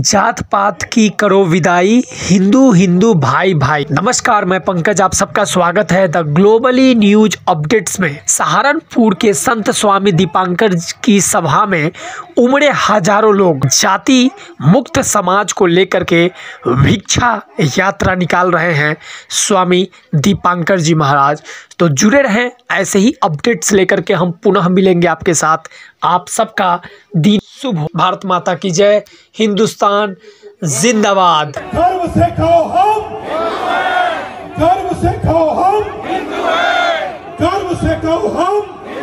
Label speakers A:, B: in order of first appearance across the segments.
A: जात पात की करो विदाई, हिंदू हिंदू भाई भाई। नमस्कार, मैं पंकज, आप सबका स्वागत है द ग्लोबली न्यूज अपडेट्स में। सहारनपुर के संत स्वामी दीपांकर की सभा में उमड़े हजारों लोग जाति मुक्त समाज को लेकर के भिक्षा यात्रा निकाल रहे हैं स्वामी दीपांकर जी महाराज। तो जुड़े रहें, ऐसे ही अपडेट्स लेकर के हम पुनः मिलेंगे आपके साथ। आप सबका दिन शुभ हो। भारत माता की जय। हिंदुस्तान जिंदाबाद।
B: गर्व से कहो हम, गर्व से कहो हम, गर्व से कहो हम,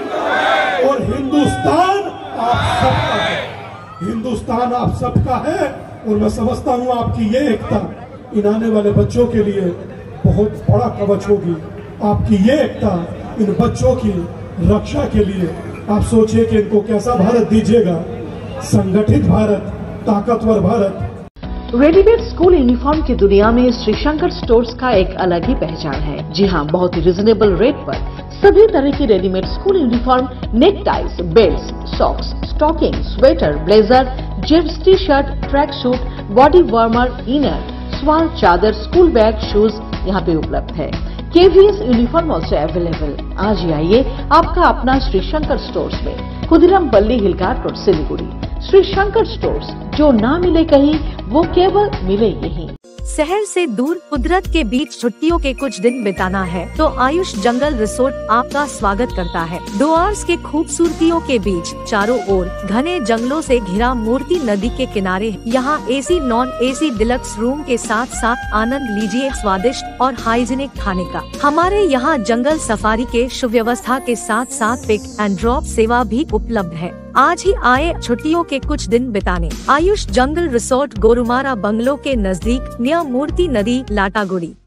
B: और हिंदुस्तान आप सबका है। हिंदुस्तान आप सबका है और मैं समझता हूँ आपकी ये एकता इन आने वाले बच्चों के लिए बहुत बड़ा कवच होगी। आपकी ये एकता इन बच्चों की रक्षा के लिए आप सोचिए कि इनको कैसा भारत दीजिएगा, संगठित भारत, ताकतवर भारत।
C: रेडीमेड स्कूल यूनिफॉर्म की दुनिया में श्री शंकर स्टोर्स का एक अलग ही पहचान है। जी हाँ, बहुत ही रिजनेबल रेट पर सभी तरह की readymade school uniform, neck ties, belt, socks, stocking, sweater, blazer, jeans, T shirt, track suit, body warmer, inner, shawl, चादर, स्कूल बैग, शूज यहाँ पे उपलब्ध है। KVS uniform also available. आज ही आइए आपका अपना श्री शंकर स्टोर्स में, खुदिराम पल्ली, हिलघाट रोड, सिलीगुड़ी। श्री शंकर स्टोर्स, जो ना मिले कहीं वो केवल मिले यहीं।
D: शहर से दूर कुदरत के बीच छुट्टियों के कुछ दिन बिताना है तो आयुष जंगल रिसोर्ट आपका स्वागत करता है। डुआर्स के खूबसूरतियों के बीच चारों ओर घने जंगलों से घिरा मूर्ति नदी के किनारे यहाँ AC non AC deluxe room के साथ साथ आनंद लीजिए स्वादिष्ट और हाइजीनिक खाने का। हमारे यहाँ जंगल सफारी के सुव्यवस्था के साथ साथ पिक एंड ड्रॉप सेवा भी उपलब्ध है। आज ही आए छुट्टियों के कुछ दिन बिताने। आयुष जंगल रिसोर्ट, गोरुमारा बंगलो के नजदीक, नियर मूर्ति नदी, लाटागुड़ी।